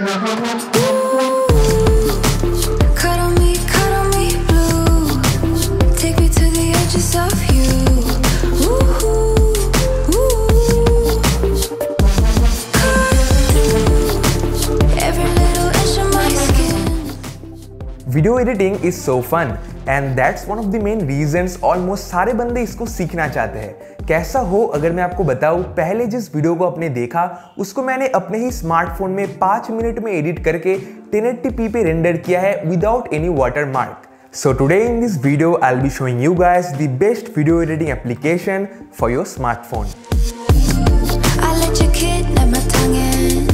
cuddle me blue. Take me to the edges of you. Video editing is so fun and that's one of the main reasons almost सारे बंदे इसको सीखना चाहते हैं। कैसा हो अगर मैं आपको बताऊं, पहले जिस वीडियो को आपने देखा उसको मैंने अपने ही स्मार्टफोन में 5 मिनट में एडिट करके 1080p पे रेंडर किया है without any watermark. So today in this video I'll be showing you guys the best video editing application for your smartphone. I let you kidnap my tongue in.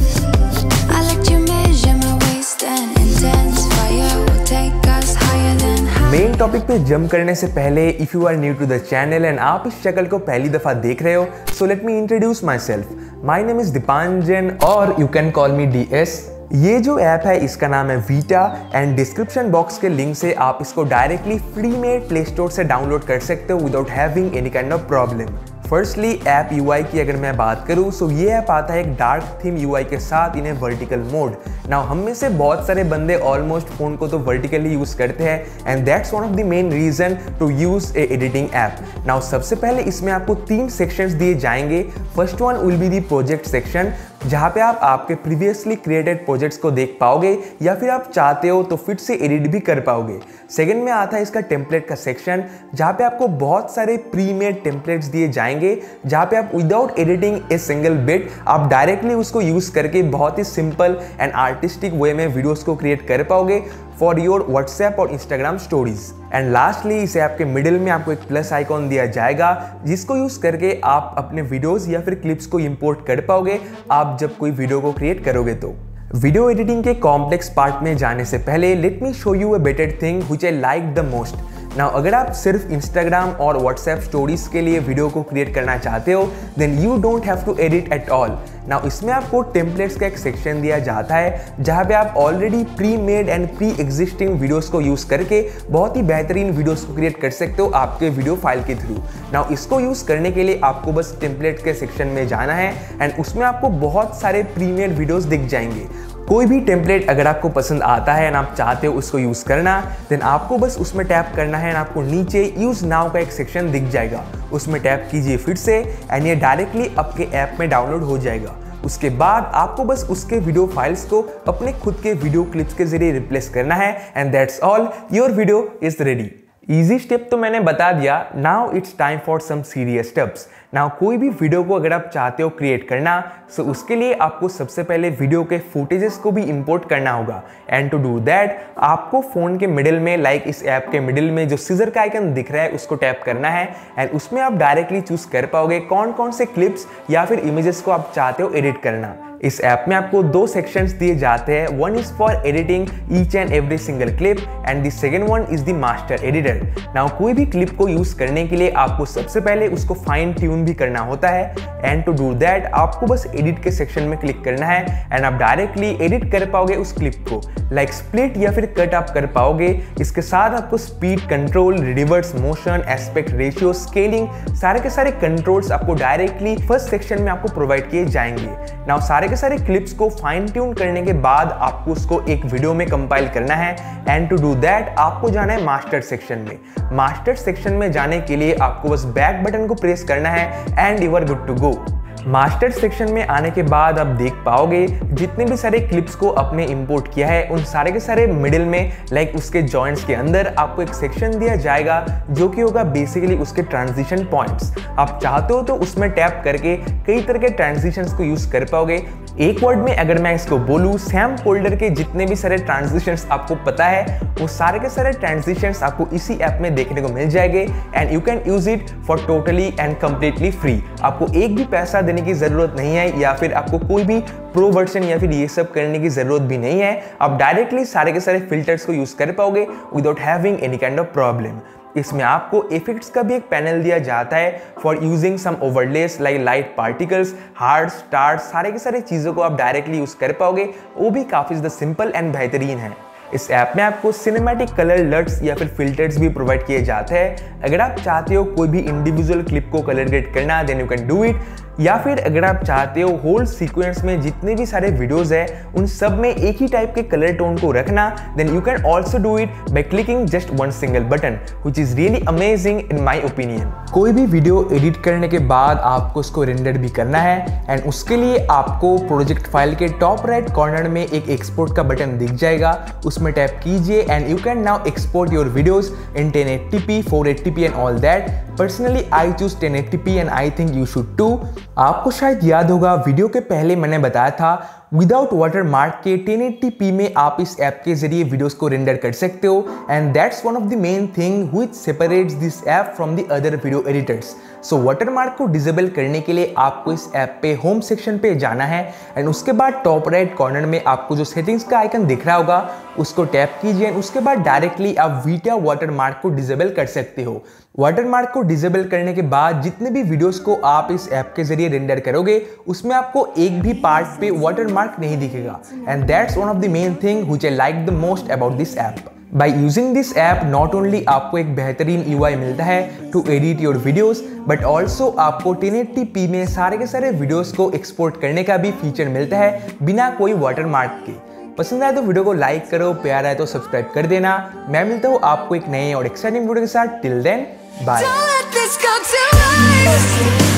I let you measure my waist and intense fire will take us higher than high. Main topic पे jump करने से पहले if you are new to the channel and आप इस शक्ल को पहली दफा देख रहे हो, so let me introduce myself. My name is Dipanjan और you can call me DS। ये जो ऐप है इसका नाम है वीटा एंड डिस्क्रिप्शन बॉक्स के लिंक से आप इसको डायरेक्टली फ्री में प्ले स्टोर से डाउनलोड कर सकते हो without having any kind of problem. Firstly app UI की अगर मैं बात करूं, सो ये ऐप आता है एक डार्क थीम UI के साथ in a vertical mode. Now हम में से बहुत सारे बंदे ऑलमोस्ट फोन को तो वर्टिकली यूज करते हैं and that's one of the main reason to use a editing app. Now सबसे पहले इसमें आपको 3 सेक्शंस दिए जाएंगे। First one will be the project section, जहाँ पे आप आपके प्रीवियसली क्रिएटेड प्रोजेक्ट्स को देख पाओगे या फिर आप चाहते हो तो फिर से एडिट भी कर पाओगे। सेकंड में आता है इसका टेम्पलेट का सेक्शन, जहाँ पे आपको बहुत सारे प्री मेड टेम्पलेट्स दिए जाएंगे, जहाँ पे आप without editing a single bit आप डायरेक्टली उसको यूज करके बहुत ही सिंपल एंड आर्टिस्टिक वे में वीडियोस को क्रिएट कर पाओगे फॉर योर व्हाट्सएप और इंस्टाग्राम स्टोरीज। एंड लास्टली इसे आपके मिडिल में आपको एक प्लस आइकॉन दिया जाएगा, जिसको यूज करके आप अपने वीडियोस या फिर क्लिप्स को इंपोर्ट कर पाओगे आप जब कोई वीडियो को क्रिएट करोगे तो। वीडियो एडिटिंग के कॉम्प्लेक्स पार्ट में जाने से पहले let me show you a better thing which I like the most. Now अगर आप सिर्फ इंस्टाग्राम और व्हाट्सएप स्टोरीज के लिए वीडियो को क्रिएट करना चाहते हो then you don't have to edit at all. Now इसमें आपको टेम्पलेट्स का एक सेक्शन दिया जाता है, जहाँ पे आप already pre made and pre existing videos को यूज करके बहुत ही बेहतरीन वीडियोस को क्रिएट कर सकते हो आपके वीडियो फाइल के थ्रू। नाउ इसको यूज करने के लिए आपको बस टेम्पलेट्स के सेक्शन में जाना है एंड उसमें आपको बहुत सारे प्री मेड वीडियोस दिख जाएंगे। कोई भी टेम्पलेट अगर आपको पसंद आता है एंड आप चाहते हो उसको यूज करना, देन आपको बस उसमें टैप करना है एंड आपको नीचे यूज नाउ का एक सेक्शन दिख जाएगा। उसमें टैप कीजिए फिर से एंड ये डायरेक्टली आपके ऐप में डाउनलोड हो जाएगा। उसके बाद आपको बस उसके वीडियो फाइल्स को अपने खुद के वीडियो क्लिप्स के जरिए रिप्लेस करना है and that's all, your video is ready. Easy step तो मैंने बता दिया, now it's time for some serious steps. Now कोई भी वीडियो को अगर आप चाहते हो क्रिएट करना, सो उसके लिए आपको सबसे पहले वीडियो के फुटेजेस को भी इंपोर्ट करना होगा एंड टू डू दैट आपको फोन के मिडिल में लाइक इस ऐप के मिडिल में जो सीजर का आइकन दिख रहा है उसको टैप करना है एंड उसमें आप डायरेक्टली चूज कर पाओगे कौन कौन से क्लिप्स या फिर इमेजेस को आप चाहते हो एडिट करना। इस ऐप में आपको 2 सेक्शंस दिए जाते हैं, one is for editing each and every single clip and the second one is the master editor. Now कोई भी क्लिप को यूज करने के लिए आपको सबसे पहले उसको फाइन ट्यून भी करना होता है एंड टू डू दैट आपको बस एडिट के सेक्शन में क्लिक करना है एंड आप डायरेक्टली एडिट कर पाओगे उस क्लिप को, लाइक स्प्लिट या फिर कट आप कर पाओगे। इसके साथ आपको speed control, reverse motion, aspect ratio, scaling सारे के सारे कंट्रोल्स आपको डायरेक्टली फर्स्ट सेक्शन में आपको प्रोवाइड किए जाएंगे। नाउ सारे के सारे क्लिप्स को फाइन ट्यून करने के बाद आपको उसको एक वीडियो में कंपाइल करना है एंड टू डू दैट आपको जाना है मास्टर सेक्शन में। मास्टर सेक्शन में जाने के लिए आपको बस बैक बटन को प्रेस करना है and you are good to go. Master section में आने के बाद आप देख पाओगे जितने भी सारे क्लिप्स को आपने इंपोर्ट किया है उन सारे के सारे मिडिल में लाइक उसके जॉइंट्स के अंदर आपको एक सेक्शन दिया जाएगा जो कि होगा बेसिकली उसके ट्रांजिशन पॉइंट्स। आप चाहते हो तो उसमें टैप करके कई तरह के ट्रांजिशंस को यूज कर पाओगे। एक वर्ड में अगर मैं इसको बोलूँ, सैम फोल्डर के जितने भी सारे ट्रांजिशंस आपको पता है वो सारे के सारे ट्रांजिशंस आपको इसी ऐप में देखने को मिल जाएंगे and you can use it for totally and completely free. आपको एक भी पैसा देने की जरूरत नहीं है या फिर आपको कोई भी प्रो वर्जन या फिर ये सब करने की जरूरत भी नहीं है। आप डायरेक्टली सारे के सारे फिल्टर्स को यूज कर पाओगे without having any kind of problem. इसमें आपको इफेक्ट्स का भी एक पैनल दिया जाता है for using some overlays like light particles, hard stars, सारे के सारे चीज़ों को आप डायरेक्टली यूज कर पाओगे। वो भी काफ़ी ज़्यादा सिंपल एंड बेहतरीन है। इस ऐप में आपको सिनेमैटिक कलर लट्स या फिर फिल्टर्स भी प्रोवाइड किए जाते हैं। अगर आप चाहते हो कोई भी इंडिविजुअल क्लिप को कलर ग्रेड करना then you can do it. या फिर अगर आप चाहते हो होल सीक्वेंस में जितने भी सारे वीडियोस है उन सब में एक ही टाइप के कलर टोन को रखना, then you can also do it by clicking just one single button, which is really amazing in my opinion. कोई भी वीडियो एडिट करने के बाद आपको उसको रेंडर भी करना है एंड उसके लिए आपको प्रोजेक्ट फाइल के टॉप राइट कॉर्नर में एक एक्सपोर्ट का बटन दिख जाएगा, उसमें टैप कीजिए and you can now export your videos in 1080p, 480p and all that. Personally I choose 1080p and I think you should too. आपको शायद याद होगा वीडियो के पहले मैंने बताया था विदाउट वाटरमार्क के 1080p में आप इस ऐप के जरिए वीडियोस को रेंडर कर सकते हो and that's one of the main thing which separates this app from the other video editors. So watermark को डिसेबल करने के लिए आपको इस ऐप पे होम सेक्शन पे जाना है एंड उसके बाद टॉप राइट कॉर्नर में आपको जो सेटिंग्स का आइकन दिख रहा होगा उसको टैप कीजिए एंड उसके बाद डायरेक्टली आप वीटा वाटरमार्क को डिसेबल कर सकते हो। वाटरमार्क को डिसेबल करने के बाद जितने भी वीडियोस को आप इस ऐप के जरिए रेंडर करोगे उसमें आपको एक भी पार्ट पे वाटरमार्क नहीं दिखेगा and that's one of the main thing which I like the most about this app. By using this app not only आपको एक बेहतरीन UI मिलता है to edit your videos but also आपको 1080p में सारे के सारे वीडियोस को एक्सपोर्ट करने का भी फीचर मिलता है बिना कोई वाटरमार्क के। पसंद आए तो वीडियो को लाइक करो, प्यार आए तो सब्सक्राइब कर देना। मैं मिलता हूँ आपको एक नए और एक्साइटिंग वीडियो के साथ। Till then bye.